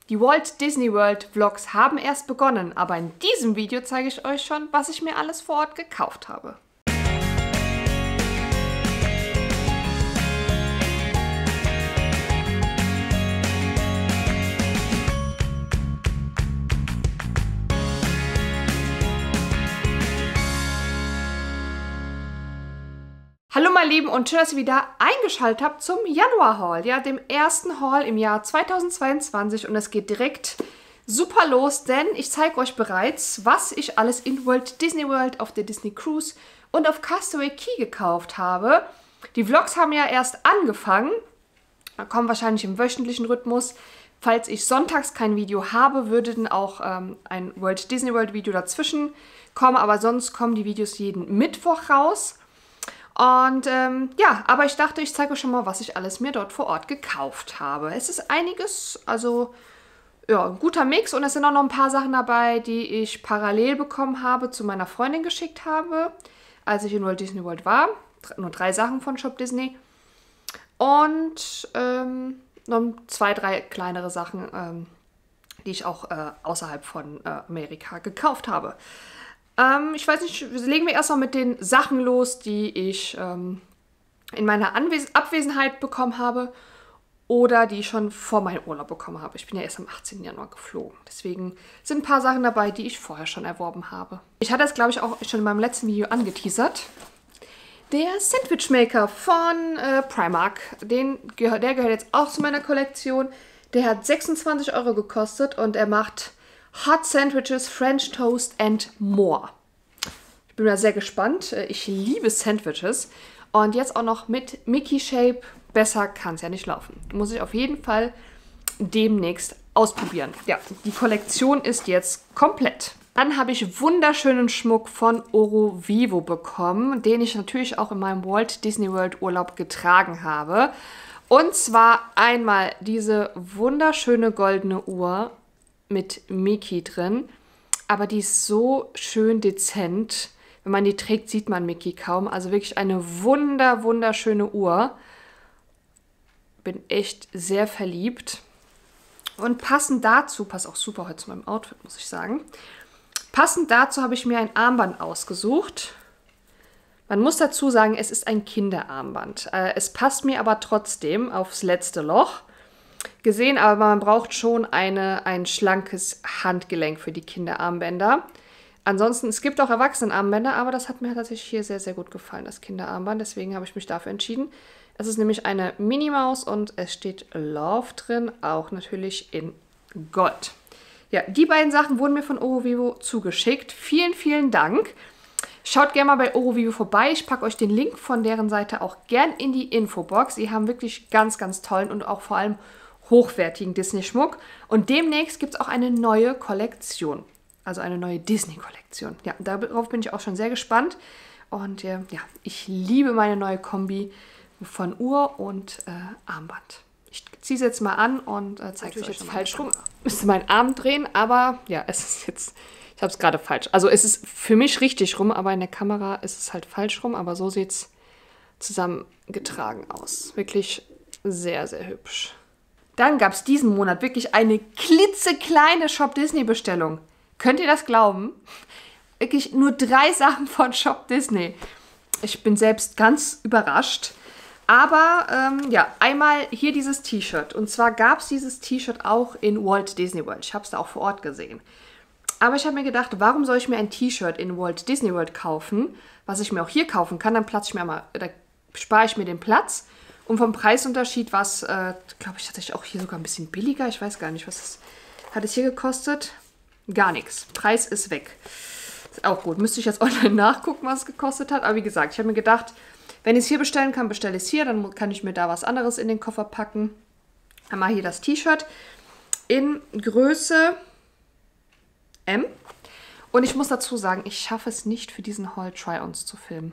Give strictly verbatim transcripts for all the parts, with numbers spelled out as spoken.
Die Walt Disney World Vlogs haben erst begonnen, aber in diesem Video zeige ich euch schon, was ich mir alles vor Ort gekauft habe. Hallo meine Lieben und schön, dass ihr wieder eingeschaltet habt zum Januar-Haul, ja, dem ersten Haul im Jahr zweitausendzweiundzwanzig, und es geht direkt super los, denn ich zeige euch bereits, was ich alles in Walt Disney World, auf der Disney Cruise und auf Castaway Cay gekauft habe. Die Vlogs haben ja erst angefangen, kommen wahrscheinlich im wöchentlichen Rhythmus. Falls ich sonntags kein Video habe, würde dann auch ähm, ein Walt Disney World Video dazwischen kommen, aber sonst kommen die Videos jeden Mittwoch raus. Und ähm, ja, aber ich dachte, ich zeige euch schon mal, was ich alles mir dort vor Ort gekauft habe. Es ist einiges, also ja, ein guter Mix, und es sind auch noch ein paar Sachen dabei, die ich parallel bekommen habe, zu meiner Freundin geschickt habe, als ich in Walt Disney World war. Nur drei Sachen von Shop Disney. Und ähm, noch zwei, drei kleinere Sachen, ähm, die ich auch äh, außerhalb von äh, Amerika gekauft habe. Ähm, ich weiß nicht, legen wir erstmal mit den Sachen los, die ich ähm, in meiner Anwes- Abwesenheit bekommen habe oder die ich schon vor meinem Urlaub bekommen habe. Ich bin ja erst am achtzehnten Januar geflogen. Deswegen sind ein paar Sachen dabei, die ich vorher schon erworben habe. Ich hatte das, glaube ich, auch schon in meinem letzten Video angeteasert. Der Sandwich Maker von äh, Primark, den, der gehört jetzt auch zu meiner Kollektion. Der hat sechsundzwanzig Euro gekostet und er macht Hot Sandwiches, French Toast and more. Ich bin da sehr gespannt. Ich liebe Sandwiches. Und jetzt auch noch mit Mickey Shape. Besser kann es ja nicht laufen. Muss ich auf jeden Fall demnächst ausprobieren. Ja, die Kollektion ist jetzt komplett. Dann habe ich wunderschönen Schmuck von Oro Vivo bekommen, den ich natürlich auch in meinem Walt Disney World Urlaub getragen habe. Und zwar einmal diese wunderschöne goldene Uhr mit Mickey drin, aber die ist so schön dezent. Wenn man die trägt, sieht man Mickey kaum. Also wirklich eine wunder, wunderschöne Uhr. Bin echt sehr verliebt. Und passend dazu, passt auch super heute zu meinem Outfit, muss ich sagen. Passend dazu habe ich mir ein Armband ausgesucht. Man muss dazu sagen, es ist ein Kinderarmband. Äh, es passt mir aber trotzdem aufs letzte Loch. Gesehen, aber man braucht schon eine, ein schlankes Handgelenk für die Kinderarmbänder. Ansonsten, es gibt auch Erwachsenenarmbänder, aber das hat mir tatsächlich hier sehr, sehr gut gefallen, das Kinderarmband. Deswegen habe ich mich dafür entschieden. Es ist nämlich eine Minimaus und es steht Love drin, auch natürlich in Gold. Ja, die beiden Sachen wurden mir von Oro Vivo zugeschickt. Vielen, vielen Dank. Schaut gerne mal bei Oro Vivo vorbei. Ich packe euch den Link von deren Seite auch gern in die Infobox. Sie haben wirklich ganz, ganz tollen und auch vor allem hochwertigen Disney-Schmuck. Und demnächst gibt es auch eine neue Kollektion. Also eine neue Disney-Kollektion. Ja, darauf bin ich auch schon sehr gespannt. Und äh, ja, ich liebe meine neue Kombi von Uhr und äh, Armband. Ich ziehe es jetzt mal an und äh, zeige es euch jetzt falsch rum. Müsste meinen Arm drehen, aber ja, es ist jetzt, ich habe es gerade falsch. Also es ist für mich richtig rum, aber in der Kamera ist es halt falsch rum. Aber so sieht es zusammengetragen aus. Wirklich sehr, sehr hübsch. Dann gab es diesen Monat wirklich eine klitzekleine Shop Disney Bestellung. Könnt ihr das glauben? Wirklich nur drei Sachen von Shop Disney. Ich bin selbst ganz überrascht. Aber ähm, ja, einmal hier dieses T-Shirt. Und zwar gab es dieses T-Shirt auch in Walt Disney World. Ich habe es da auch vor Ort gesehen. Aber ich habe mir gedacht, warum soll ich mir ein T-Shirt in Walt Disney World kaufen, was ich mir auch hier kaufen kann? Dann platze ich mir mal, da spare ich mir den Platz. Und vom Preisunterschied war es, äh, glaube ich, tatsächlich auch hier sogar ein bisschen billiger. Ich weiß gar nicht, was es, hat es hier gekostet? Gar nichts. Preis ist weg. Ist auch gut. Müsste ich jetzt online nachgucken, was es gekostet hat. Aber wie gesagt, ich habe mir gedacht, wenn ich es hier bestellen kann, bestelle ich es hier. Dann kann ich mir da was anderes in den Koffer packen. Einmal hier das T-Shirt in Größe M. Und ich muss dazu sagen, ich schaffe es nicht, für diesen Haul Try-Ons zu filmen.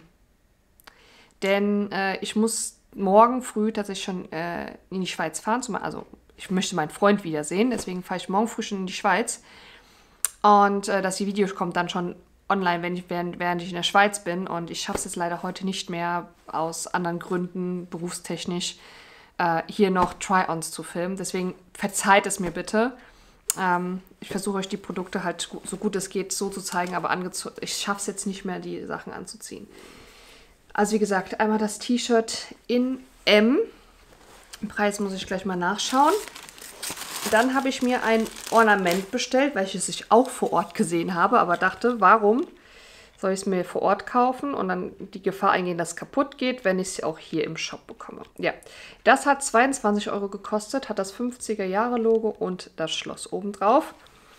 Denn äh, ich muss morgen früh tatsächlich schon äh, in die Schweiz fahren. Zum, also ich möchte meinen Freund wiedersehen, deswegen fahre ich morgen früh schon in die Schweiz. Und äh, das Video kommt dann schon online, wenn ich, während, während ich in der Schweiz bin. Und ich schaffe es jetzt leider heute nicht mehr, aus anderen Gründen, berufstechnisch, äh, hier noch Try-Ons zu filmen. Deswegen verzeiht es mir bitte. Ähm, ich versuche euch die Produkte halt so gut es geht so zu zeigen, aber ich schaffe es jetzt nicht mehr, die Sachen anzuziehen. Also wie gesagt, einmal das T-Shirt in M. Den Preis muss ich gleich mal nachschauen. Dann habe ich mir ein Ornament bestellt, welches ich auch vor Ort gesehen habe, aber dachte, warum soll ich es mir vor Ort kaufen und dann die Gefahr eingehen, dass es kaputt geht, wenn ich es auch hier im Shop bekomme. Ja, das hat zweiundzwanzig Euro gekostet, hat das fünfziger-Jahre-Logo und das Schloss obendrauf.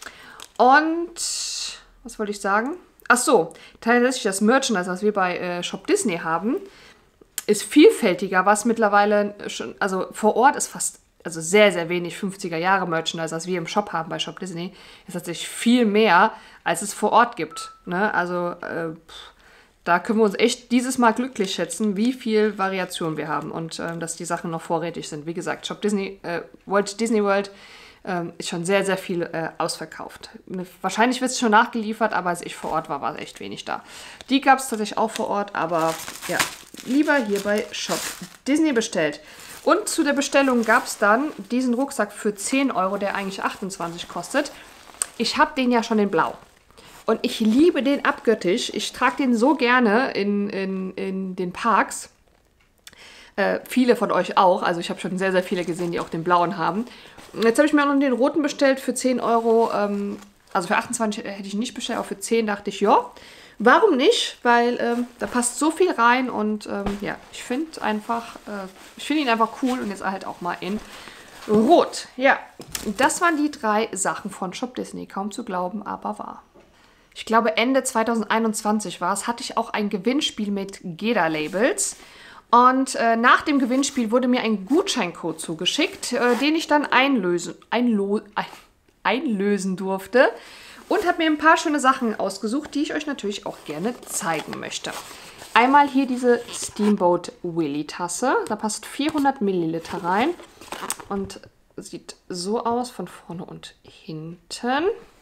Und was wollte ich sagen? Ach so, tatsächlich das Merchandise, was wir bei äh, Shop Disney haben, ist vielfältiger, was mittlerweile schon, also vor Ort ist fast, also sehr, sehr wenig fünfziger-Jahre-Merchandise, was wir im Shop haben bei Shop Disney, ist tatsächlich viel mehr, als es vor Ort gibt. Ne? Also äh, da können wir uns echt dieses Mal glücklich schätzen, wie viel Variation wir haben und äh, dass die Sachen noch vorrätig sind. Wie gesagt, Shop Disney, äh, Walt Disney World äh, ist schon sehr, sehr viel äh, ausverkauft. Wahrscheinlich wird es schon nachgeliefert, aber als ich vor Ort war, war es echt wenig da. Die gab es tatsächlich auch vor Ort, aber ja, lieber hier bei Shop Disney bestellt. Und zu der Bestellung gab es dann diesen Rucksack für zehn Euro, der eigentlich achtundzwanzig kostet. Ich habe den ja schon in Blau. Und ich liebe den abgöttisch. Ich trage den so gerne in, in, in den Parks. Äh, viele von euch auch. Also ich habe schon sehr, sehr viele gesehen, die auch den blauen haben. Jetzt habe ich mir auch noch den roten bestellt für zehn Euro. Ähm, also für achtundzwanzig hätte ich nicht bestellt, aber für zehn dachte ich, ja, warum nicht? Weil ähm, da passt so viel rein. Und ähm, ja, ich finde einfach, äh, ich finde ihn einfach cool. Und jetzt halt auch mal in Rot. Ja, das waren die drei Sachen von Shop Disney. Kaum zu glauben, aber wahr. Ich glaube Ende zweitausendeinundzwanzig war es, hatte ich auch ein Gewinnspiel mit Geda-Labels. Und äh, nach dem Gewinnspiel wurde mir ein Gutscheincode zugeschickt, äh, den ich dann einlösen, einlo, ein, einlösen durfte. Und habe mir ein paar schöne Sachen ausgesucht, die ich euch natürlich auch gerne zeigen möchte. Einmal hier diese Steamboat Willy Tasse. Da passt vierhundert Milliliter rein. Und sieht so aus von vorne und hinten.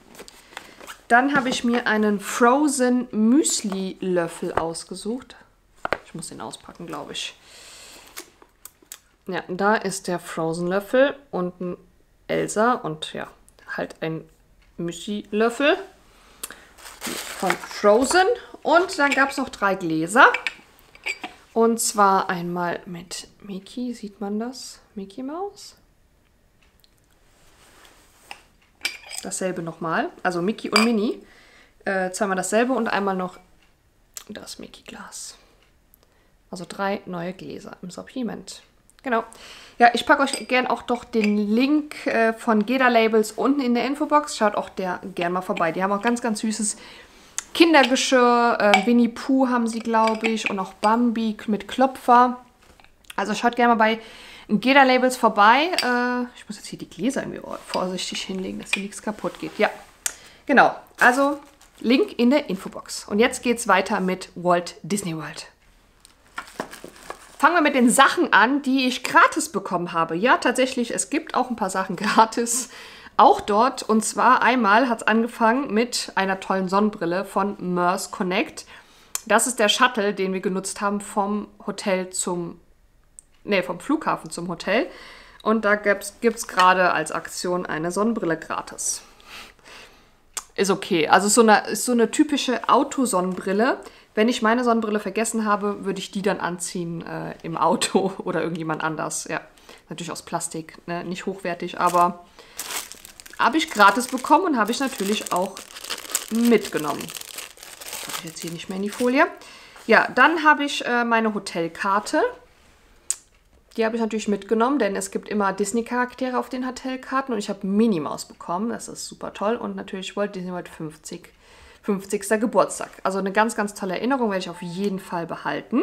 Dann habe ich mir einen Frozen Müsli Löffel ausgesucht. Ich muss den auspacken, glaube ich. Ja, da ist der Frozen Löffel und ein Elsa und ja, halt ein Müsli Löffel von Frozen. Und dann gab es noch drei Gläser. Und zwar einmal mit Mickey, sieht man das? Mickey Mouse. Dasselbe nochmal, also Mickey und Minnie. Äh, zweimal dasselbe und einmal noch das Mickey-Glas. Also drei neue Gläser im Sortiment. Genau. Ja, ich packe euch gern auch doch den Link äh, von Geda-Labels unten in der Infobox. Schaut auch der gern mal vorbei. Die haben auch ganz, ganz süßes Kindergeschirr. Äh, Winnie Pooh haben sie, glaube ich. Und auch Bambi mit Klopfer. Also schaut gerne mal bei Geda-Labels vorbei. Äh, ich muss jetzt hier die Gläser irgendwie vorsichtig hinlegen, dass hier nichts kaputt geht. Ja, genau. Also Link in der Infobox. Und jetzt geht es weiter mit Walt Disney World. Fangen wir mit den Sachen an, die ich gratis bekommen habe. Ja, tatsächlich, es gibt auch ein paar Sachen gratis. Auch dort. Und zwar einmal hat es angefangen mit einer tollen Sonnenbrille von Merce Connect. Das ist der Shuttle, den wir genutzt haben vom Hotel zum Ne, vom Flughafen zum Hotel. Und da gibt es gerade als Aktion eine Sonnenbrille gratis. Ist okay. Also ist so eine, ist so eine typische Autosonnenbrille. Wenn ich meine Sonnenbrille vergessen habe, würde ich die dann anziehen äh, im Auto oder irgendjemand anders. Ja, natürlich aus Plastik, ne? Nicht hochwertig, aber habe ich gratis bekommen und habe ich natürlich auch mitgenommen. Das habe ich jetzt hier nicht mehr in die Folie. Ja, dann habe ich äh, meine Hotelkarte. Die habe ich natürlich mitgenommen, denn es gibt immer Disney-Charaktere auf den Hotelkarten und ich habe Minnie Maus bekommen. Das ist super toll und natürlich Walt Disney World fünfzig, fünfzigster Geburtstag. Also eine ganz, ganz tolle Erinnerung, werde ich auf jeden Fall behalten.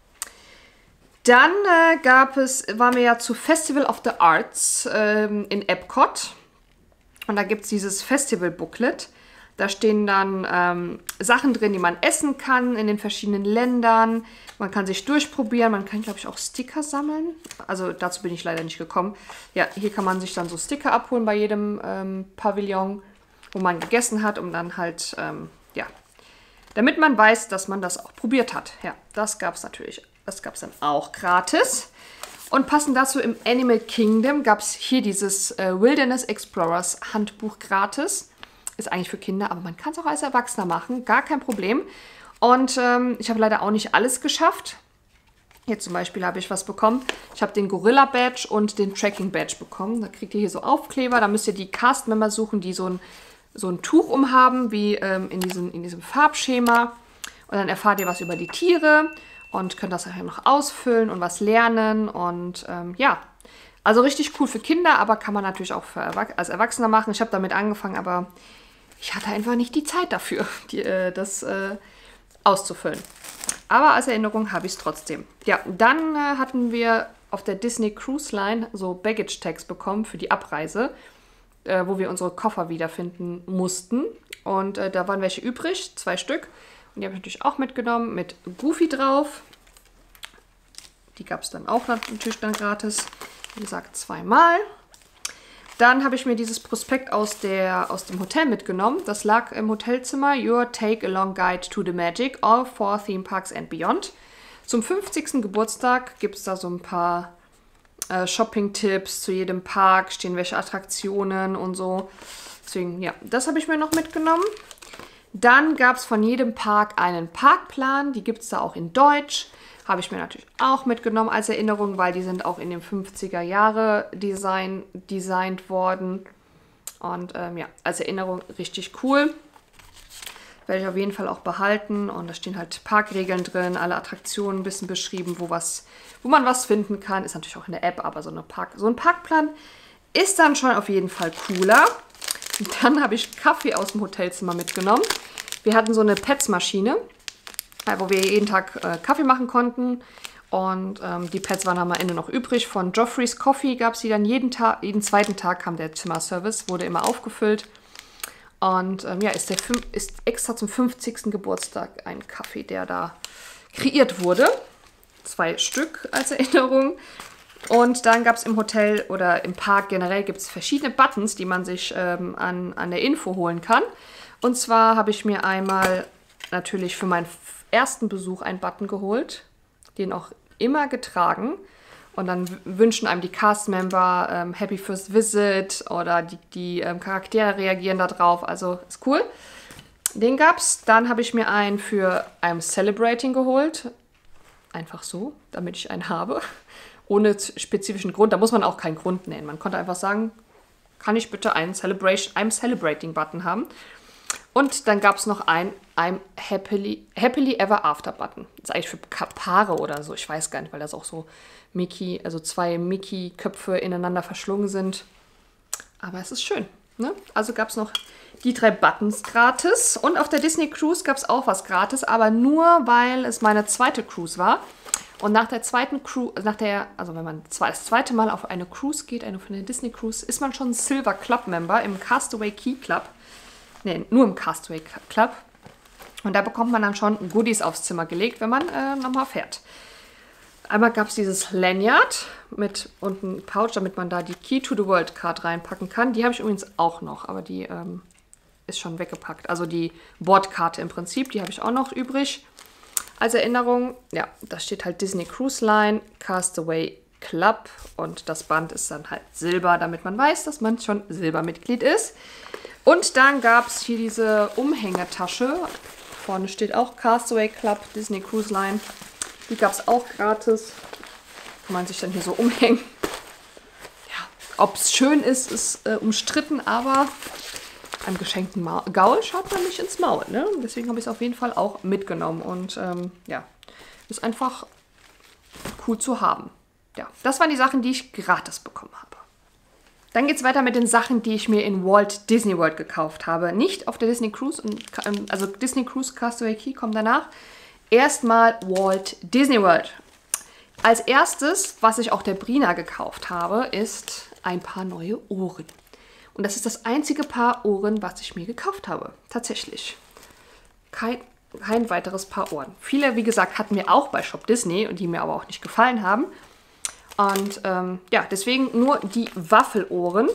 Dann äh, gab es, waren wir ja zu Festival of the Arts ähm, in Epcot und da gibt es dieses Festival-Booklet. Da stehen dann ähm, Sachen drin, die man essen kann in den verschiedenen Ländern. Man kann sich durchprobieren. Man kann, glaube ich, auch Sticker sammeln. Also dazu bin ich leider nicht gekommen. Ja, hier kann man sich dann so Sticker abholen bei jedem ähm, Pavillon, wo man gegessen hat, um dann halt, ähm, ja, damit man weiß, dass man das auch probiert hat. Ja, das gab es natürlich. Das gab es dann auch gratis. Und passend dazu im Animal Kingdom gab es hier dieses äh, Wilderness Explorers Handbuch gratis. Ist eigentlich für Kinder, aber man kann es auch als Erwachsener machen, gar kein Problem. Und ähm, ich habe leider auch nicht alles geschafft. Hier zum Beispiel habe ich was bekommen. Ich habe den Gorilla Badge und den Tracking Badge bekommen. Da kriegt ihr hier so Aufkleber. Da müsst ihr die Cast-Member suchen, die so ein, so ein Tuch umhaben, wie ähm, in, diesem, in diesem Farbschema. Und dann erfahrt ihr was über die Tiere und könnt das nachher noch ausfüllen und was lernen. Und ähm, ja, also richtig cool für Kinder, aber kann man natürlich auch für Erwach- als Erwachsener machen. Ich habe damit angefangen, aber ich hatte einfach nicht die Zeit dafür, die, äh, das äh, auszufüllen. Aber als Erinnerung habe ich es trotzdem. Ja, dann äh, hatten wir auf der Disney Cruise Line so Baggage Tags bekommen für die Abreise, äh, wo wir unsere Koffer wiederfinden mussten. Und äh, da waren welche übrig, zwei Stück. Und die habe ich natürlich auch mitgenommen mit Goofy drauf. Die gab es dann auch natürlich dann gratis. Wie gesagt, zweimal. Dann habe ich mir dieses Prospekt aus, der, aus dem Hotel mitgenommen. Das lag im Hotelzimmer. Your Take-Along Guide to the Magic, All Four Theme Parks and Beyond. Zum fünfzigsten Geburtstag gibt es da so ein paar äh, Shopping-Tipps zu jedem Park. Stehen welche Attraktionen und so. Deswegen, ja, das habe ich mir noch mitgenommen. Dann gab es von jedem Park einen Parkplan. Die gibt es da auch in Deutsch. Habe ich mir natürlich auch mitgenommen als Erinnerung, weil die sind auch in den fünfziger Jahre Design, designt worden. Und ähm, ja, als Erinnerung richtig cool. Werde ich auf jeden Fall auch behalten. Und da stehen halt Parkregeln drin, alle Attraktionen ein bisschen beschrieben, wo, was, wo man was finden kann. Ist natürlich auch in der App, aber so, eine Park, so ein Parkplan ist dann schon auf jeden Fall cooler. Und dann habe ich Kaffee aus dem Hotelzimmer mitgenommen. Wir hatten so eine Pets-Maschine, wo wir jeden Tag äh, Kaffee machen konnten. Und ähm, die Pets waren am Ende noch übrig. Von Joffrey's Coffee gab es die dann jeden Tag, jeden zweiten Tag kam der Zimmerservice, wurde immer aufgefüllt. Und ähm, ja, ist, der ist extra zum fünfzigsten Geburtstag ein Kaffee, der da kreiert wurde. Zwei Stück als Erinnerung. Und dann gab es im Hotel oder im Park generell gibt es verschiedene Buttons, die man sich ähm, an, an der Info holen kann. Und zwar habe ich mir einmal natürlich für meinen ersten Besuch einen Button geholt, den auch immer getragen. Und dann wünschen einem die Cast-Member ähm, Happy First Visit oder die, die ähm, Charaktere reagieren da drauf. Also ist cool. Den gab's. Dann habe ich mir einen für I'm Celebrating geholt. Einfach so, damit ich einen habe. Ohne spezifischen Grund. Da muss man auch keinen Grund nennen. Man konnte einfach sagen, kann ich bitte einen Celebration, I'm Celebrating Button haben. Und dann gab es noch einen I'm Happily, Happily Ever After Button. Das ist eigentlich für Paare oder so. Ich weiß gar nicht, weil das auch so Mickey, also zwei Mickey-Köpfe ineinander verschlungen sind. Aber es ist schön. Ne? Also gab es noch die drei Buttons gratis. Und auf der Disney Cruise gab es auch was gratis, aber nur, weil es meine zweite Cruise war. Und nach der zweiten Cruise, nach der, also wenn man das zweite Mal auf eine Cruise geht, eine von der Disney Cruise, ist man schon Silver Club Member im Castaway Key Club. Ne, nur im Castaway Club. Und da bekommt man dann schon Goodies aufs Zimmer gelegt, wenn man äh, nochmal fährt. Einmal gab es dieses Lanyard mit und ein Pouch, damit man da die Key to the World Card reinpacken kann. Die habe ich übrigens auch noch, aber die ähm, ist schon weggepackt. Also die Bordkarte im Prinzip, die habe ich auch noch übrig. Als Erinnerung, ja, da steht halt Disney Cruise Line, Castaway Club und das Band ist dann halt Silber, damit man weiß, dass man schon Silbermitglied ist. Und dann gab es hier diese Umhängetasche. Vorne steht auch Castaway Club, Disney Cruise Line. Die gab es auch gratis. Kann man sich dann hier so umhängen. Ja, ob es schön ist, ist äh, umstritten, aber am geschenkten Ma Gaul schaut man nicht ins Maul. Ne? Deswegen habe ich es auf jeden Fall auch mitgenommen. Und ähm, ja, ist einfach cool zu haben. Ja, das waren die Sachen, die ich gratis bekommen habe. Dann geht es weiter mit den Sachen, die ich mir in Walt Disney World gekauft habe. Nicht auf der Disney Cruise, also Disney Cruise Castaway Key kommt danach. Erstmal Walt Disney World. Als erstes, was ich auch der Brina gekauft habe, ist ein paar neue Ohren. Und das ist das einzige Paar Ohren, was ich mir gekauft habe. Tatsächlich. Kein, kein weiteres Paar Ohren. Viele, wie gesagt, hatten wir auch bei Shop Disney und die mir aber auch nicht gefallen haben. Und ähm, ja, deswegen nur die Waffelohren.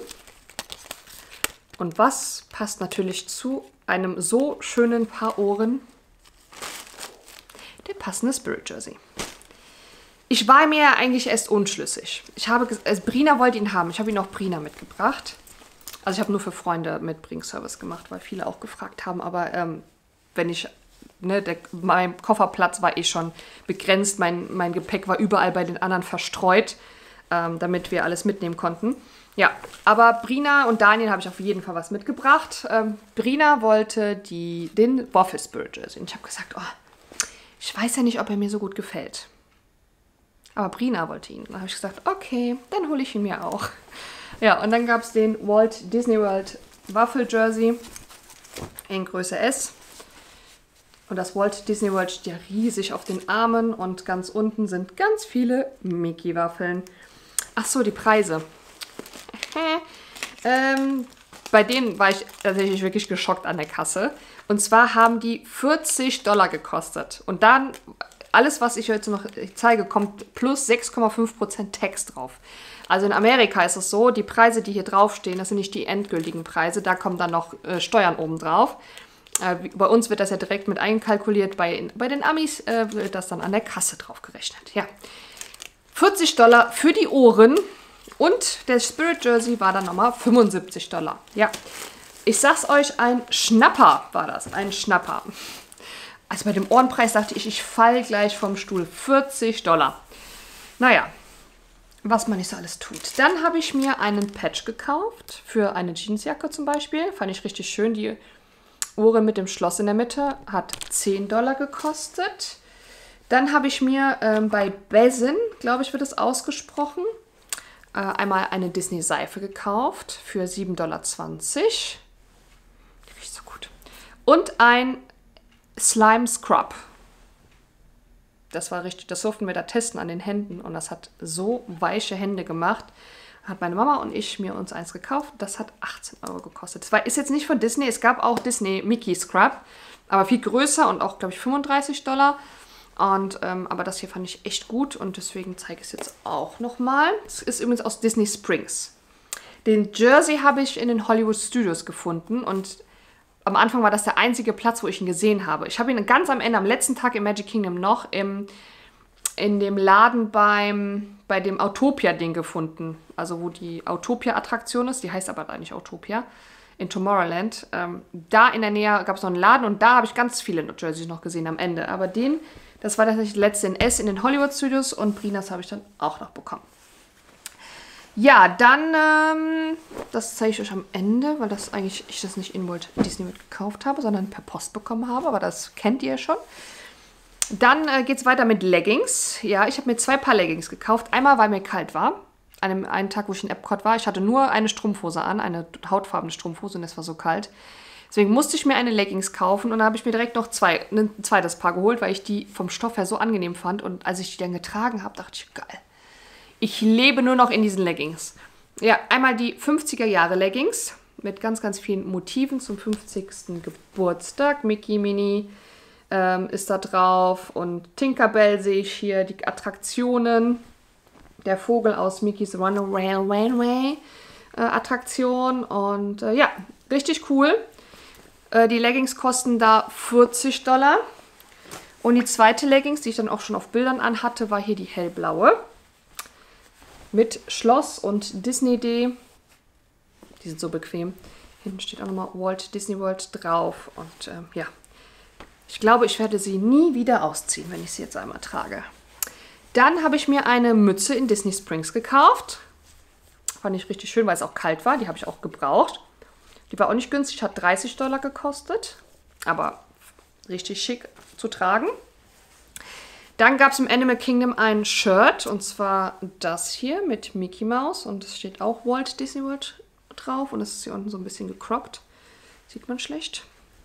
Und was passt natürlich zu einem so schönen Paar Ohren? Der passende Spirit Jersey. Ich war mir eigentlich erst unschlüssig. Ich habe, also Brina wollte ihn haben. Ich habe ihn auch Brina mitgebracht. Also ich habe nur für Freunde Mitbringservice gemacht, weil viele auch gefragt haben. Aber ähm, wenn ich, ne, der, mein Kofferplatz war eh schon begrenzt. Mein, mein Gepäck war überall bei den anderen verstreut, ähm, damit wir alles mitnehmen konnten. Ja, aber Brina und Daniel habe ich auf jeden Fall was mitgebracht. Ähm, Brina wollte die, den Waffle Spirit Jersey. Und ich habe gesagt, oh, ich weiß ja nicht, ob er mir so gut gefällt. Aber Brina wollte ihn. Dann habe ich gesagt, okay, dann hole ich ihn mir auch. Ja, und dann gab es den Walt Disney World Waffle Jersey in Größe S. Und das Walt Disney World steht ja riesig auf den Armen und ganz unten sind ganz viele Mickey-Waffeln. Ach so, die Preise. ähm, bei denen war ich tatsächlich wirklich geschockt an der Kasse. Und zwar haben die vierzig Dollar gekostet. Und dann, alles, was ich heute noch zeige, kommt plus sechs Komma fünf Prozent Text drauf. Also in Amerika ist es so, die Preise, die hier draufstehen, das sind nicht die endgültigen Preise, da kommen dann noch äh, Steuern oben drauf. Äh, bei uns wird das ja direkt mit einkalkuliert, bei, bei den Amis äh, wird das dann an der Kasse drauf gerechnet. Ja. vierzig Dollar für die Ohren und der Spirit Jersey war dann nochmal fünfundsiebzig Dollar. Ja, ich sag's euch, ein Schnapper war das, ein Schnapper. Also bei dem Ohrenpreis dachte ich, ich fall gleich vom Stuhl. vierzig Dollar. Naja, was man nicht so alles tut. Dann habe ich mir einen Patch gekauft für eine Jeansjacke zum Beispiel. Fand ich richtig schön. Die Ohren mit dem Schloss in der Mitte hat zehn Dollar gekostet. Dann habe ich mir ähm, bei Bezin, glaube ich, wird es ausgesprochen, äh, einmal eine Disney-Seife gekauft für sieben Dollar zwanzig. Die riecht so gut. Und ein Slime Scrub. Das war richtig, das durften wir da testen an den Händen und das hat so weiche Hände gemacht. Hat meine Mama und ich mir uns eins gekauft. Das hat achtzehn Euro gekostet. Das war, ist jetzt nicht von Disney, es gab auch Disney Mickey Scrub, aber viel größer und auch, glaube ich, fünfunddreißig Dollar. Und, ähm, aber das hier fand ich echt gut und deswegen zeige ich es jetzt auch nochmal. Es ist übrigens aus Disney Springs. Den Jersey habe ich in den Hollywood Studios gefunden und am Anfang war das der einzige Platz, wo ich ihn gesehen habe. Ich habe ihn ganz am Ende, am letzten Tag im Magic Kingdom noch im, in dem Laden beim, bei dem Autopia-Ding gefunden. Also wo die Autopia-Attraktion ist, die heißt aber da nicht Autopia, in Tomorrowland. Ähm, da in der Nähe gab es noch einen Laden und da habe ich ganz viele Jerseys noch gesehen am Ende. Aber den, das war tatsächlich der letzte in S in den Hollywood Studios und Brinas habe ich dann auch noch bekommen. Ja, dann, ähm, das zeige ich euch am Ende, weil das eigentlich ich das nicht in Walt Disney World gekauft habe, sondern per Post bekommen habe, aber das kennt ihr schon. Dann äh, geht es weiter mit Leggings. Ja, ich habe mir zwei Paar Leggings gekauft. Einmal, weil mir kalt war, an einem einen Tag, wo ich in Epcot war. Ich hatte nur eine Strumpfhose an, eine hautfarbene Strumpfhose und es war so kalt. Deswegen musste ich mir eine Leggings kaufen und dann habe ich mir direkt noch zwei, ein zweites Paar geholt, weil ich die vom Stoff her so angenehm fand. Und als ich die dann getragen habe, dachte ich, geil. Ich lebe nur noch in diesen Leggings. Ja, einmal die fünfziger Jahre Leggings mit ganz, ganz vielen Motiven zum fünfzigsten Geburtstag. Mickey, Minnie ähm, ist da drauf und Tinkerbell sehe ich hier, die Attraktionen. Der Vogel aus Mickey's Runaway Railway äh, Attraktion und äh, ja, richtig cool. Äh, die Leggings kosten da vierzig Dollar. Und die zweite Leggings, die ich dann auch schon auf Bildern anhatte, war hier die hellblaue. Mit Schloss und Disney-D. Die sind so bequem. Hinten steht auch nochmal Walt Disney World drauf. Und ähm, ja, ich glaube, ich werde sie nie wieder ausziehen, wenn ich sie jetzt einmal trage. Dann habe ich mir eine Mütze in Disney Springs gekauft. Fand ich richtig schön, weil es auch kalt war. Die habe ich auch gebraucht. Die war auch nicht günstig, hat dreißig Dollar gekostet. Aber richtig schick zu tragen. Dann gab es im Animal Kingdom ein Shirt, und zwar das hier mit Mickey Mouse. Und es steht auch Walt Disney World drauf. Und es ist hier unten so ein bisschen gecroppt. Sieht man schlecht?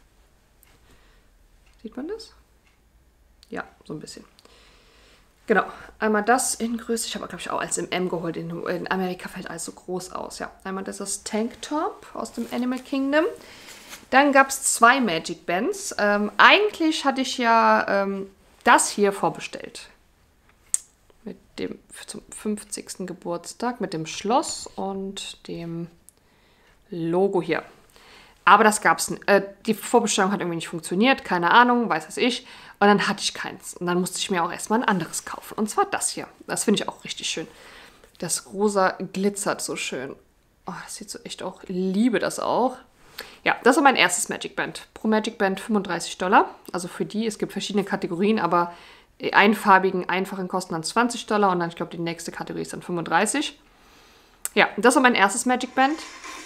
Sieht man das? Ja, so ein bisschen. Genau, einmal das in Größe. Ich habe, glaube ich, auch als im M geholt. In, in Amerika fällt alles so groß aus. Ja, einmal das ist Tanktop aus dem Animal Kingdom. Dann gab es zwei Magic Bands. Ähm, eigentlich hatte ich ja... Ähm, das hier vorbestellt. Mit dem zum fünfzigsten Geburtstag, mit dem Schloss und dem Logo hier. Aber das gab's nicht. Äh, die Vorbestellung hat irgendwie nicht funktioniert, keine Ahnung, weiß was ich. Und dann hatte ich keins. Und dann musste ich mir auch erstmal ein anderes kaufen. Und zwar das hier. Das finde ich auch richtig schön. Das rosa glitzert so schön. Oh, das sieht so echt auch, ich liebe das auch. Ja, das war mein erstes Magic Band. Pro Magic Band fünfunddreißig Dollar. Also für die, es gibt verschiedene Kategorien, aber die einfarbigen, einfachen kosten dann zwanzig Dollar und dann, ich glaube, die nächste Kategorie ist dann fünfunddreißig. Ja, das war mein erstes Magic Band.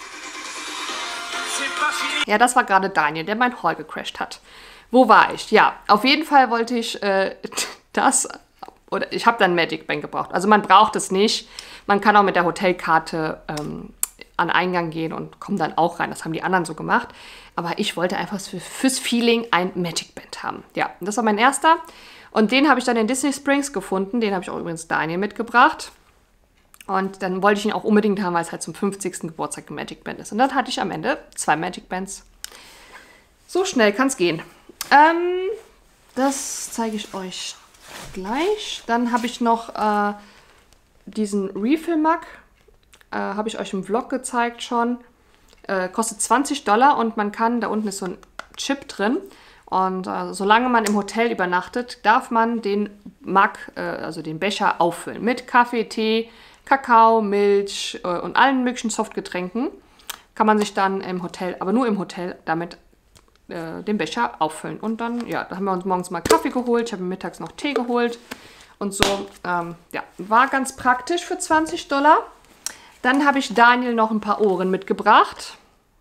Ja, das war gerade Daniel, der mein Haul gecrashed hat. Wo war ich? Ja, auf jeden Fall wollte ich äh, das, oder ich habe dann Magic Band gebraucht. Also man braucht es nicht. Man kann auch mit der Hotelkarte ähm, an den Eingang gehen und kommt dann auch rein. Das haben die anderen so gemacht. Aber ich wollte einfach für, fürs Feeling ein Magic Band haben. Ja, das war mein erster. Und den habe ich dann in Disney Springs gefunden. Den habe ich auch übrigens Daniel mitgebracht. Und dann wollte ich ihn auch unbedingt haben, weil es halt zum fünfzigsten Geburtstag ein Magic Band ist. Und dann hatte ich am Ende zwei Magic Bands. So schnell kann es gehen. Ähm, das zeige ich euch gleich. Dann habe ich noch äh, diesen Refill-Mug. Äh, habe ich euch im Vlog gezeigt schon. Äh, kostet zwanzig Dollar und man kann, da unten ist so ein Chip drin. Und äh, solange man im Hotel übernachtet, darf man den Mug, äh, also den Becher, auffüllen. Mit Kaffee, Tee, Kakao, Milch äh, und allen möglichen Softgetränken. Kann man sich dann im Hotel, aber nur im Hotel, damit äh, den Becher auffüllen. Und dann, ja, da haben wir uns morgens mal Kaffee geholt. Ich habe mittags noch Tee geholt. Und so, ähm, ja, war ganz praktisch für zwanzig Dollar. Dann habe ich Daniel noch ein paar Ohren mitgebracht.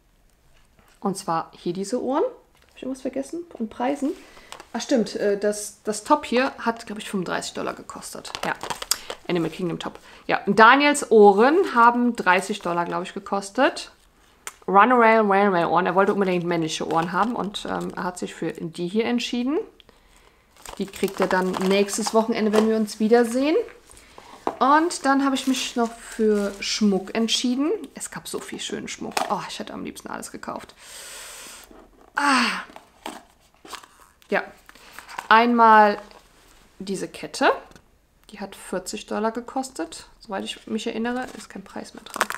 Und zwar hier diese Ohren. Habe ich irgendwas vergessen? Von Preisen? Ach stimmt, das, das Top hier hat, glaube ich, fünfunddreißig Dollar gekostet. Ja, Animal Kingdom Top. Ja, Daniels Ohren haben dreißig Dollar, glaube ich, gekostet. Runaway Railway Ohren. Er wollte unbedingt männliche Ohren haben und ähm, er hat sich für die hier entschieden. Die kriegt er dann nächstes Wochenende, wenn wir uns wiedersehen. Und dann habe ich mich noch für Schmuck entschieden. Es gab so viel schönen Schmuck. Oh, ich hätte am liebsten alles gekauft. Ah. Ja. Einmal diese Kette. Die hat vierzig Dollar gekostet. Soweit ich mich erinnere, ist kein Preis mehr dran.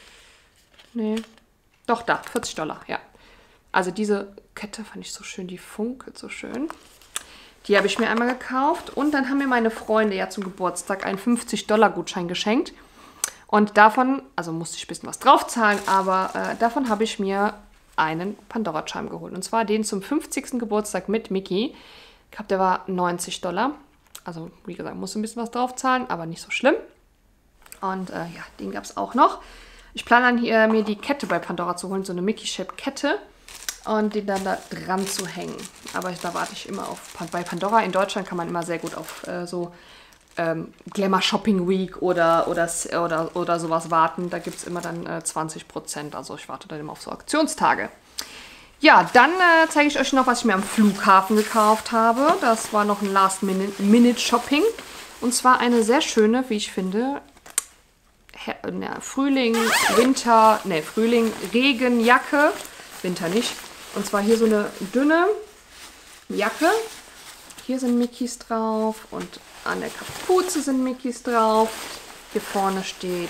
Nee. Doch, da. vierzig Dollar, ja. Also diese Kette fand ich so schön. Die funkelt so schön. Die habe ich mir einmal gekauft. Und dann haben mir meine Freunde ja zum Geburtstag einen fünfzig Dollar Gutschein geschenkt. Und davon, also musste ich ein bisschen was draufzahlen, aber äh, davon habe ich mir einen Pandora-Charm geholt. Und zwar den zum fünfzigsten Geburtstag mit Mickey. Ich glaube, der war neunzig Dollar. Also, wie gesagt, musste ein bisschen was draufzahlen, aber nicht so schlimm. Und äh, ja, den gab es auch noch. Ich plane dann hier, mir die Kette bei Pandora zu holen, so eine Mickey-Shape-Kette. Und die dann da dran zu hängen. Aber da warte ich immer auf, bei Pandora in Deutschland kann man immer sehr gut auf äh, so ähm, Glamour Shopping Week oder, oder, oder, oder sowas warten. Da gibt es immer dann äh, zwanzig Prozent. Also ich warte dann immer auf so Aktionstage. Ja, dann äh, zeige ich euch noch, was ich mir am Flughafen gekauft habe. Das war noch ein Last-Minute-Shopping. Und zwar eine sehr schöne, wie ich finde, Her ne, Frühling, Winter, ne, Frühling, Regenjacke. Winter nicht. Und zwar hier so eine dünne Jacke. Hier sind Mickeys drauf und an der Kapuze sind Mickeys drauf. Hier vorne steht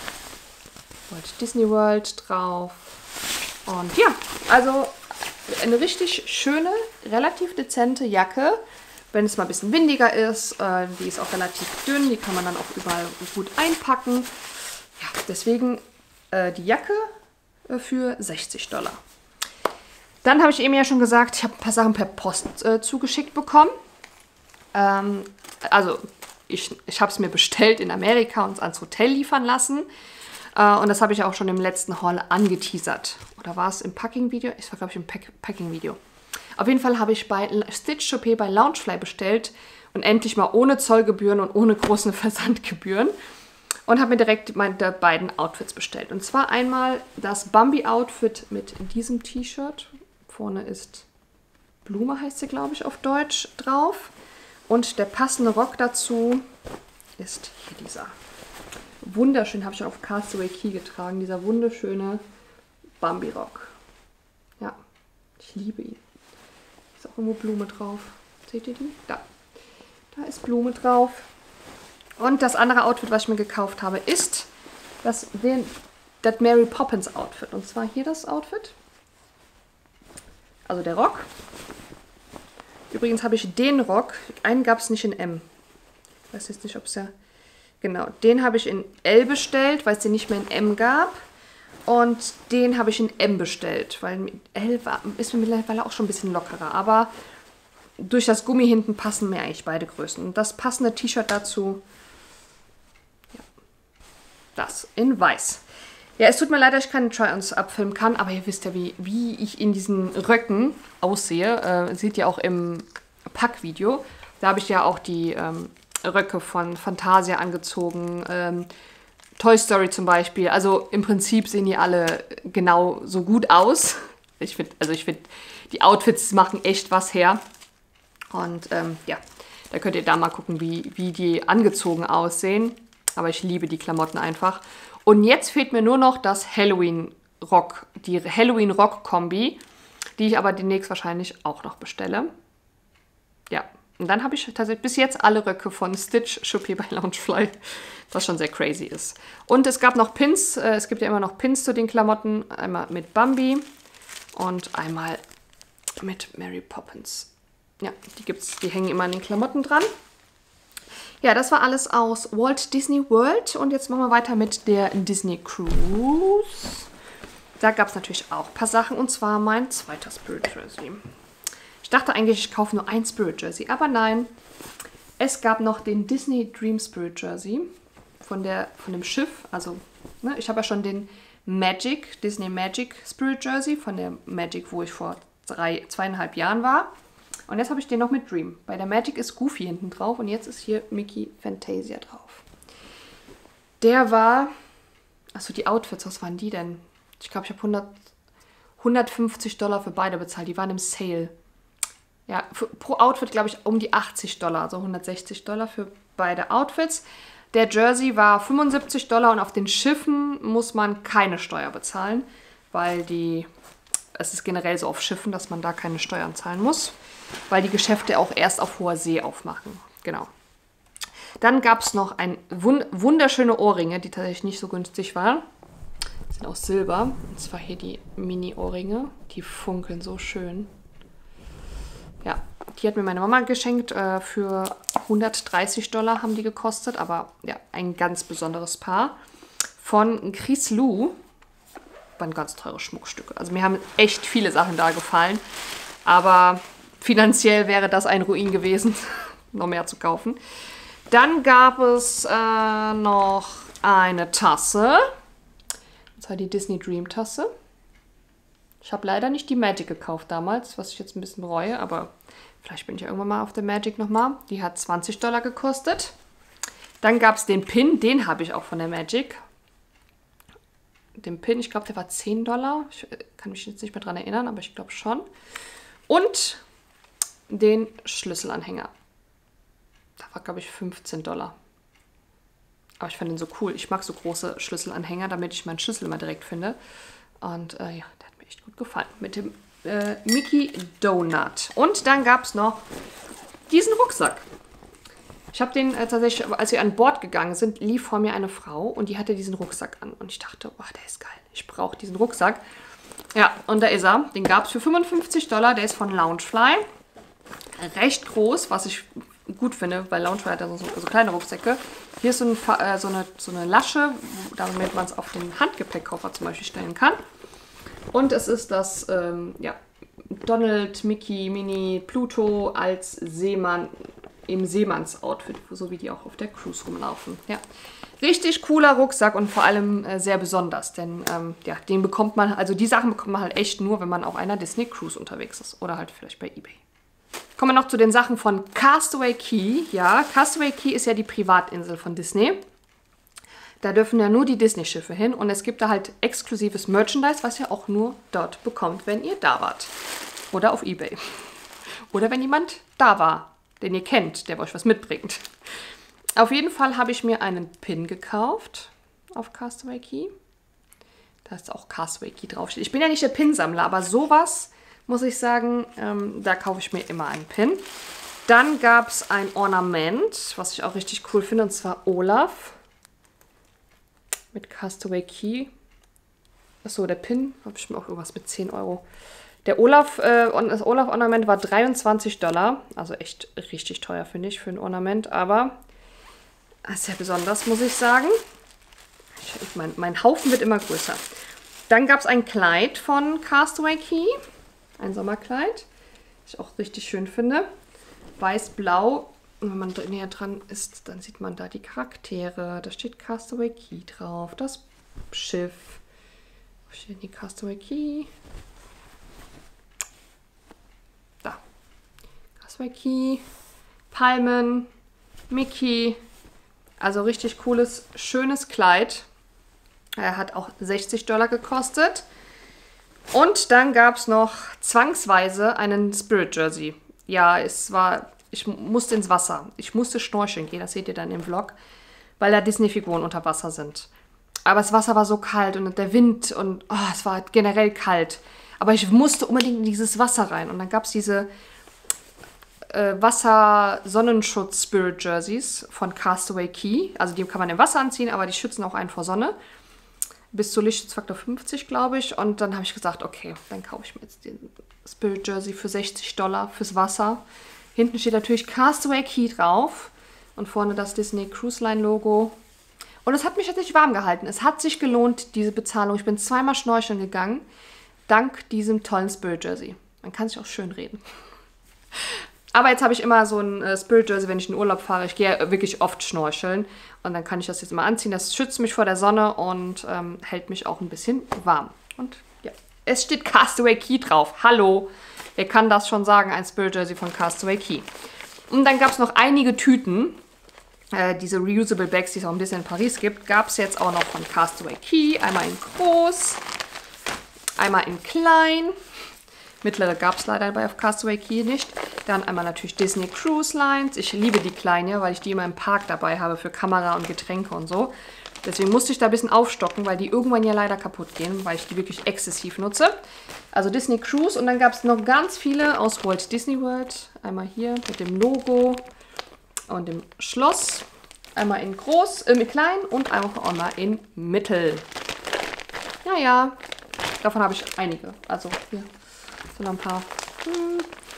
Walt Disney World drauf. Und ja, also eine richtig schöne, relativ dezente Jacke. Wenn es mal ein bisschen windiger ist, äh, die ist auch relativ dünn, die kann man dann auch überall gut einpacken. Ja, deswegen äh, die Jacke äh, für sechzig Dollar. Dann habe ich eben ja schon gesagt, ich habe ein paar Sachen per Post äh, zugeschickt bekommen. Ähm, also ich, ich habe es mir bestellt in Amerika und es ans Hotel liefern lassen. Äh, und das habe ich auch schon im letzten Haul angeteasert. Oder war es im Packing-Video? Ich war, glaube ich, im Pack Packing-Video. Auf jeden Fall habe ich bei Stitch Chopé bei Loungefly bestellt. Und endlich mal ohne Zollgebühren und ohne großen Versandgebühren. Und habe mir direkt meine beiden Outfits bestellt. Und zwar einmal das Bambi-Outfit mit diesem T-Shirt. Vorne ist Blume, heißt sie, glaube ich, auf Deutsch drauf. Und der passende Rock dazu ist hier dieser. Wunderschön, habe ich auf Castaway Cay getragen. Dieser wunderschöne Bambi-Rock. Ja, ich liebe ihn. Ist auch irgendwo Blume drauf. Seht ihr die? Da. Da ist Blume drauf. Und das andere Outfit, was ich mir gekauft habe, ist das, den, das Mary Poppins Outfit. Und zwar hier das Outfit. also der Rock. Übrigens habe ich den Rock, einen gab es nicht in M. Ich weiß jetzt nicht, ob es ja... Genau, den habe ich in L bestellt, weil es den nicht mehr in M gab. Und den habe ich in M bestellt, weil L war, ist mir mittlerweile auch schon ein bisschen lockerer. Aber durch das Gummi hinten passen mir eigentlich beide Größen. Und das passende T-Shirt dazu, ja, das in weiß. Ja, es tut mir leid, dass ich keine Try-Ons abfilmen kann, aber ihr wisst ja, wie, wie ich in diesen Röcken aussehe. Äh, seht ihr auch im Packvideo. Da habe ich ja auch die ähm, Röcke von Fantasia angezogen. Ähm, Toy Story zum Beispiel. Also im Prinzip sehen die alle genau so gut aus. Ich finde, also ich finde, die Outfits machen echt was her. Und ähm, ja, da könnt ihr da mal gucken, wie, wie die angezogen aussehen. Aber ich liebe die Klamotten einfach. Und jetzt fehlt mir nur noch das Halloween-Rock, die Halloween-Rock-Kombi, die ich aber demnächst wahrscheinlich auch noch bestelle. Ja, und dann habe ich tatsächlich bis jetzt alle Röcke von Stitch Schuppie bei Loungefly, was schon sehr crazy ist. Und es gab noch Pins, äh, es gibt ja immer noch Pins zu den Klamotten, einmal mit Bambi und einmal mit Mary Poppins. Ja, die gibt's, die hängen immer an den Klamotten dran. Ja, das war alles aus Walt Disney World und jetzt machen wir weiter mit der Disney Cruise. Da gab es natürlich auch ein paar Sachen und zwar mein zweiter Spirit Jersey. Ich dachte eigentlich, ich kaufe nur ein Spirit Jersey, aber nein. Es gab noch den Disney Dream Spirit Jersey von, der, von dem Schiff. Also, ne, ich habe ja schon den Magic, Disney Magic Spirit Jersey von der Magic, wo ich vor drei, zweieinhalb Jahren war. Und jetzt habe ich den noch mit Dream. Bei der Magic ist Goofy hinten drauf und jetzt ist hier Mickey Fantasia drauf. Der war... Achso, die Outfits, was waren die denn? Ich glaube, ich habe hundert, hundertfünfzig Dollar für beide bezahlt. Die waren im Sale. Ja, für, pro Outfit, glaube ich, um die achtzig Dollar. Also hundertsechzig Dollar für beide Outfits. Der Jersey war fünfundsiebzig Dollar und auf den Schiffen muss man keine Steuer bezahlen, weil die... Es ist generell so auf Schiffen, dass man da keine Steuern zahlen muss, weil die Geschäfte auch erst auf hoher See aufmachen. Genau. Dann gab es noch ein wund wunderschöne Ohrringe, die tatsächlich nicht so günstig waren. Die sind aus Silber. Und zwar hier die Mini-Ohrringe. Die funkeln so schön. Ja, die hat mir meine Mama geschenkt. Äh, für hundertdreißig Dollar haben die gekostet. Aber ja, ein ganz besonderes Paar. Von Chris Lu. Waren ganz teure Schmuckstücke. Also mir haben echt viele Sachen da gefallen. Aber finanziell wäre das ein Ruin gewesen, noch mehr zu kaufen. Dann gab es äh, noch eine Tasse. Das war die Disney Dream Tasse. Ich habe leider nicht die Magic gekauft damals, was ich jetzt ein bisschen bereue. Aber vielleicht bin ich ja irgendwann mal auf der Magic nochmal. Die hat zwanzig Dollar gekostet. Dann gab es den Pin. Den habe ich auch von der Magic. Den Pin, ich glaube, der war zehn Dollar. Ich kann mich jetzt nicht mehr dran erinnern, aber ich glaube schon. Und den Schlüsselanhänger. Da war, glaube ich, fünfzehn Dollar. Aber ich fand den so cool. Ich mag so große Schlüsselanhänger, damit ich meinen Schlüssel immer direkt finde. Und äh, ja, der hat mir echt gut gefallen. Mit dem äh, Mickey Donut. Und dann gab es noch diesen Rucksack. Ich habe den äh, tatsächlich, als wir an Bord gegangen sind, lief vor mir eine Frau und die hatte diesen Rucksack an. Und ich dachte, oh, der ist geil. Ich brauche diesen Rucksack. Ja, und da ist er. Den gab es für fünfundfünfzig Dollar. Der ist von Loungefly. Recht groß, was ich gut finde, weil Loungefly hat ja so, so kleine Rucksäcke. Hier ist so, ein, äh, so, eine, so eine Lasche, damit man es auf den Handgepäckkoffer zum Beispiel stellen kann. Und es ist das, ähm, ja, Donald, Mickey, Minnie, Pluto als Seemann im Seemanns-Outfit, so wie die auch auf der Cruise rumlaufen. Ja. Richtig cooler Rucksack und vor allem äh, sehr besonders, denn ähm, ja, den bekommt man, also die Sachen bekommt man halt echt nur, wenn man auf einer Disney Cruise unterwegs ist oder halt vielleicht bei eBay. Kommen wir noch zu den Sachen von Castaway Cay. Ja, Castaway Cay ist ja die Privatinsel von Disney. Da dürfen ja nur die Disney-Schiffe hin und es gibt da halt exklusives Merchandise, was ihr auch nur dort bekommt, wenn ihr da wart. Oder auf eBay. Oder wenn jemand da war, den ihr kennt, der euch was mitbringt. Auf jeden Fall habe ich mir einen Pin gekauft auf Castaway Cay. Da ist auch Castaway Cay draufsteht. Ich bin ja nicht der Pinsammler, aber sowas, muss ich sagen, ähm, da kaufe ich mir immer einen Pin. Dann gab es ein Ornament, was ich auch richtig cool finde, und zwar Olaf mit Castaway Cay. Achso, der Pin, habe ich mir auch irgendwas mit zehn Euro. Der Olaf, äh, das Olaf-Ornament war dreiundzwanzig Dollar. Also echt richtig teuer, finde ich, für ein Ornament. Aber sehr besonders, muss ich sagen. Ich, ich mein, mein Haufen wird immer größer. Dann gab es ein Kleid von Castaway Cay. Ein Sommerkleid. Das ich auch richtig schön finde. Weiß-blau. Und wenn man näher dran ist, dann sieht man da die Charaktere. Da steht Castaway Cay drauf. Das Schiff. Wo steht denn die Castaway Cay? Da. Castaway Cay. Palmen. Mickey. Also richtig cooles, schönes Kleid. Er hat auch sechzig Dollar gekostet. Und dann gab es noch zwangsweise einen Spirit Jersey. Ja, es war, ich musste ins Wasser. Ich musste schnorcheln gehen, das seht ihr dann im Vlog, weil da Disney-Figuren unter Wasser sind. Aber das Wasser war so kalt und der Wind und oh, es war generell kalt. Aber ich musste unbedingt in dieses Wasser rein. Und dann gab es diese äh, Wasser-Sonnenschutz-Spirit-Jerseys von Castaway Cay. Also die kann man im Wasser anziehen, aber die schützen auch einen vor Sonne. Bis zu Lichtschutzfaktor fünfzig, glaube ich. Und dann habe ich gesagt, okay, dann kaufe ich mir jetzt den Spirit Jersey für sechzig Dollar fürs Wasser. Hinten steht natürlich Castaway Cay drauf. Und vorne das Disney Cruise Line Logo. Und es hat mich tatsächlich warm gehalten. Es hat sich gelohnt, diese Bezahlung. Ich bin zweimal schnorcheln gegangen, dank diesem tollen Spirit Jersey. Man kann sich auch schön reden. Aber jetzt habe ich immer so ein äh, Spirit Jersey, wenn ich in Urlaub fahre. Ich gehe ja wirklich oft schnorcheln. Und dann kann ich das jetzt immer anziehen. Das schützt mich vor der Sonne und ähm, hält mich auch ein bisschen warm. Und ja, es steht Castaway Cay drauf. Hallo, wer kann das schon sagen? Ein Spirit Jersey von Castaway Cay. Und dann gab es noch einige Tüten. Äh, diese Reusable Bags, die es auch ein bisschen in Paris gibt, gab es jetzt auch noch von Castaway Cay. Einmal in groß, einmal in klein. Mittlere gab es leider bei auf Castaway Cay nicht. Dann einmal natürlich Disney Cruise Lines. Ich liebe die kleinen, ja, weil ich die immer im Park dabei habe für Kamera und Getränke und so. Deswegen musste ich da ein bisschen aufstocken, weil die irgendwann ja leider kaputt gehen, weil ich die wirklich exzessiv nutze. Also Disney Cruise und dann gab es noch ganz viele aus Walt Disney World. Einmal hier mit dem Logo und dem Schloss. Einmal in groß, äh, mit klein und einmal in mittel. Ja, ja, davon habe ich einige. Also hier. So noch ein paar. Hm.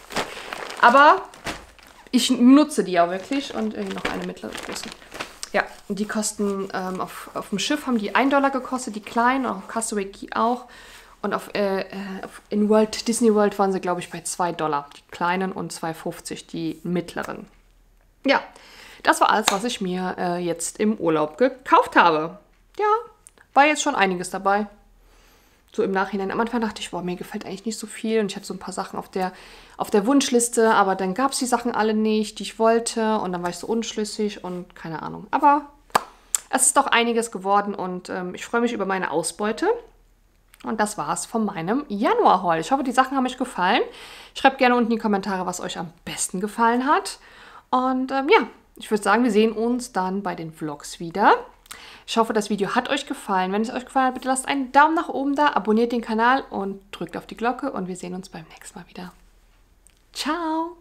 Aber ich nutze die auch wirklich. Und äh, noch eine mittlere Größe. Ja, die kosten ähm, auf, auf dem Schiff haben die ein Dollar gekostet, die kleinen, auch auf Castaway Cay auch. Und auf, äh, auf, in Walt Disney World waren sie, glaube ich, bei zwei Dollar. Die kleinen und zwei fünfzig die mittleren. Ja, das war alles, was ich mir äh, jetzt im Urlaub gekauft habe. Ja, war jetzt schon einiges dabei. So im Nachhinein. Am Anfang dachte ich, boah, mir gefällt eigentlich nicht so viel. Und ich hatte so ein paar Sachen auf der, auf der Wunschliste. Aber dann gab es die Sachen alle nicht, die ich wollte. Und dann war ich so unschlüssig und keine Ahnung. Aber es ist doch einiges geworden. Und ähm, ich freue mich über meine Ausbeute. Und das war's von meinem Januar-Haul. Ich hoffe, die Sachen haben euch gefallen. Schreibt gerne unten in die Kommentare, was euch am besten gefallen hat. Und ähm, ja, ich würde sagen, wir sehen uns dann bei den Vlogs wieder. Ich hoffe, das Video hat euch gefallen. Wenn es euch gefallen hat, bitte lasst einen Daumen nach oben da, abonniert den Kanal und drückt auf die Glocke und wir sehen uns beim nächsten Mal wieder. Ciao!